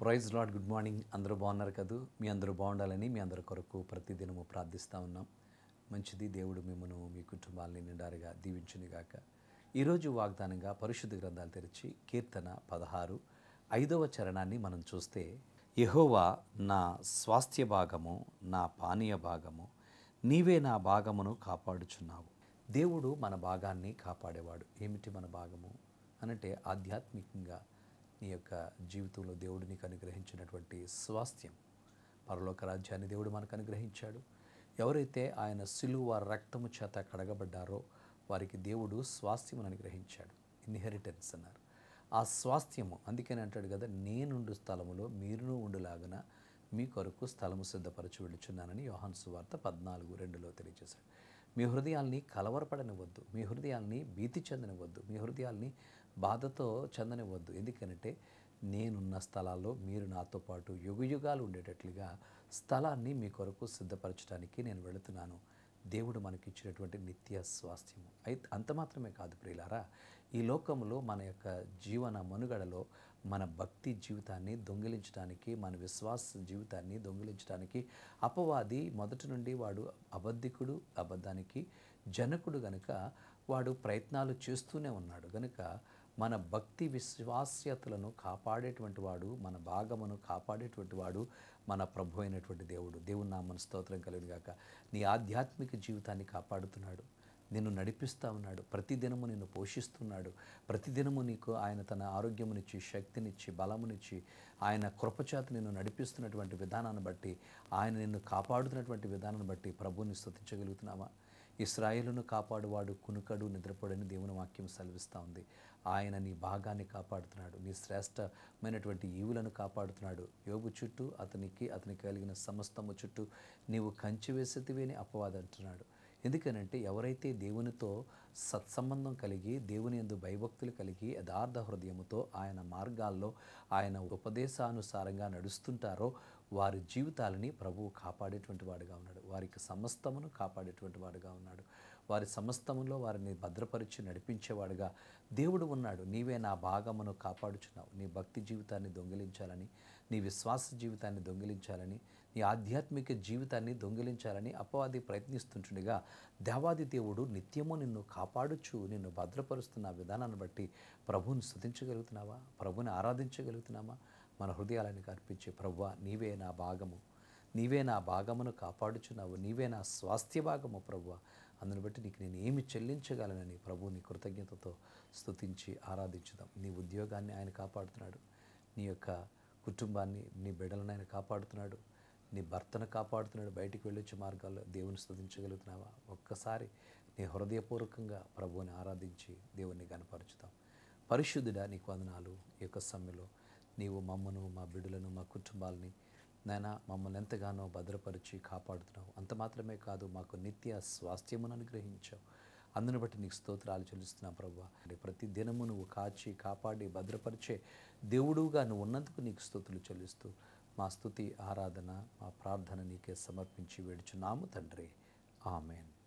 Praise lord. Good morning. అందరూ బాగున్నారు కదూ? మీ అందరూ బాగుండాలని మీ అందరి కొరకు ప్రతిదినము ప్రార్థిస్తూ ఉన్నాం. మంచిది, దేవుడు మిమ్మను మీ కుటుంబాలని నిండారుగా దీవించునుగాక. ఈరోజు వాగ్దానంగా పరిశుద్ధ గ్రంథాలు తెరిచి కీర్తన 16 5వ చరణాన్ని మనం చూస్తే, యెహోవా నా స్వాస్థ్య భాగము, నా పానీయ భాగము, నీవే నా భాగమును కాపాడుచున్నావు. దేవుడు మన భాగాన్ని కాపాడేవాడు. ఏమిటి మన భాగము అనంటే, ఆధ్యాత్మికంగా నీ యొక్క జీవితంలో దేవుడు నీకు అనుగ్రహించినటువంటి స్వాస్థ్యం, పరలోక రాజ్యాన్ని దేవుడు మనకు అనుగ్రహించాడు. ఎవరైతే ఆయన సిలువ రక్తము చేత కడగబడ్డారో వారికి దేవుడు స్వాస్థ్యమును అనుగ్రహించాడు. ఇన్హెరిటెన్స్ అన్నారు. ఆ స్వాస్థ్యము, అందుకని అంటాడు కదా, నేనుండు స్థలములో మీరును ఉండులాగున మీ కొరకు స్థలము సిద్ధపరచి వెళ్ళుచున్నానని యోహాను సువార్త 14:2 తెలియజేశాడు. మీ హృదయాల్ని కలవరపడనివ్వద్దు, మీ హృదయాల్ని భీతి చెందనివ్వద్దు, మీ హృదయాల్ని బాధతో చెందనివ్వద్దు. ఎందుకనంటే, నేనున్న స్థలాల్లో మీరు నాతో పాటు యుగయుగాలు ఉండేటట్లుగా స్థలాన్ని మీ కొరకు సిద్ధపరచడానికి నేను వెళుతున్నాను. దేవుడు మనకిచ్చినటువంటి నిత్య స్వాస్థ్యము. అయితే అంత మాత్రమే కాదు ప్రియులారా, ఈ లోకంలో మన యొక్క జీవన మనుగడలో మన భక్తి జీవితాన్ని దొంగిలించడానికి, మన విశ్వాస జీవితాన్ని దొంగిలించడానికి అపవాది మొదటి నుండి వాడు అబద్ధికుడు, అబద్ధానికి జనకుడు గనుక వాడు ప్రయత్నాలు చేస్తూనే ఉన్నాడు. గనుక మన భక్తి విశ్వాస్యతలను కాపాడేటువంటి వాడు, మన భాగమును కాపాడేటువంటి వాడు మన ప్రభు అయినటువంటి దేవుడు. దేవుని నామమున స్తోత్రం కలుగును గాక. నీ ఆధ్యాత్మిక జీవితాన్ని కాపాడుతున్నాడు, నిన్ను నడిపిస్తూ ఉన్నాడు, ప్రతిదినము నిన్ను పోషిస్తున్నాడు. ప్రతిదినము నీకు ఆయన తన ఆరోగ్యమునిచ్చి, శక్తినిచ్చి, బలమునిచ్చి, ఆయన కృపచేత నిన్ను నడిపిస్తున్నటువంటి విధానాన్ని బట్టి, ఆయన నిన్ను కాపాడుతున్నటువంటి విధానాన్ని బట్టి ప్రభువుని స్తుతించగలుగుతున్నావా? ఇశ్రాయేలును కాపాడువాడు కునుకడు, నిద్రపోడని దేవుని వాక్యం సెలవిస్తూ ఉంది. ఆయన నీ భాగాన్ని కాపాడుతున్నాడు, నీ శ్రేష్టమైనటువంటి ఈవులను కాపాడుతున్నాడు. యోబు చుట్టూ, అతనికి కలిగిన సమస్తము చుట్టూ నీవు కంచి వేసేదివి అని అపవాది అంటున్నాడు. ఎందుకనంటే, ఎవరైతే దేవునితో సత్సంబంధం కలిగి, దేవుని యందు భయభక్తులు కలిగి, యథార్థ హృదయముతో ఆయన మార్గాల్లో, ఆయన ఉపదేశానుసారంగా నడుస్తుంటారో వారి జీవితాలని ప్రభువు కాపాడేటువంటి వాడుగా ఉన్నాడు. వారికి సమస్తమును కాపాడేటువంటి వాడుగా ఉన్నాడు. వారి సమస్తములో వారిని భద్రపరిచి నడిపించేవాడుగా దేవుడు ఉన్నాడు. నీవే నా భాగమును కాపాడుచున్నావు. నీ భక్తి జీవితాన్ని దొంగిలించాలని, నీ విశ్వాస జీవితాన్ని దొంగిలించాలని, నీ ఆధ్యాత్మిక జీవితాన్ని దొంగిలించాలని అపవాది ప్రయత్నిస్తుంటుండగా, దేవాది దేవుడు నిత్యము నిన్ను కాపాడుచు, నిన్ను భద్రపరుస్తున్న విధానాన్ని బట్టి ప్రభువుని స్తుతించగలుగుతున్నావా? ప్రభువుని ఆరాధించగలుగుతున్నామా? మన హృదయాలను అర్పించి, ప్రభువా నీవే నా భాగము, నీవే నా భాగమును కాపాడుచున్నావు, నీవే నా స్వాస్థ్య భాగము ప్రభువా, అందుని బట్టి నీకు నేను ఏమి చెల్లించగలనని ప్రభువుని కృతజ్ఞతతో స్తుతించి ఆరాధించుదాం. నీ ఉద్యోగాన్ని ఆయన కాపాడుతున్నాడు, నీ యొక్క కుటుంబాన్ని, నీ బిడ్డలను ఆయన కాపాడుతున్నాడు, నీ భర్తను కాపాడుతున్నాడు. బయటికి వెళ్ళొచ్చే మార్గాల్లో దేవుని స్తుతించగలుగుతున్నావా? ఒక్కసారి నీ హృదయపూర్వకంగా ప్రభువుని ఆరాధించి దేవుణ్ణి గణపరుచుతాం. పరిశుద్ధుడా, నీకు వందనాలు. ఈ యొక్క సమయంలో నీవు మమ్మను, మా బిడ్డలను, మా కుటుంబాలని నాయనా మమ్మల్ని ఎంతగానో భద్రపరిచి కాపాడుతున్నావు. అంత మాత్రమే కాదు, మాకు నిత్య స్వాస్థ్యమును అనుగ్రహించావు. అందుని బట్టి నీకు స్తోత్రాలు చెల్లిస్తున్నాం ప్రభువా. ప్రతి దినము నువ్వు కాచి, కాపాడి, భద్రపరిచే దేవుడుగా నువ్వు ఉన్నందుకు నీకు స్తుతులు చెల్లిస్తూ, మా స్తుతి, ఆరాధన, మా ప్రార్థన నీకే సమర్పించి వేడుచున్నాము తండ్రి. ఆమేన్.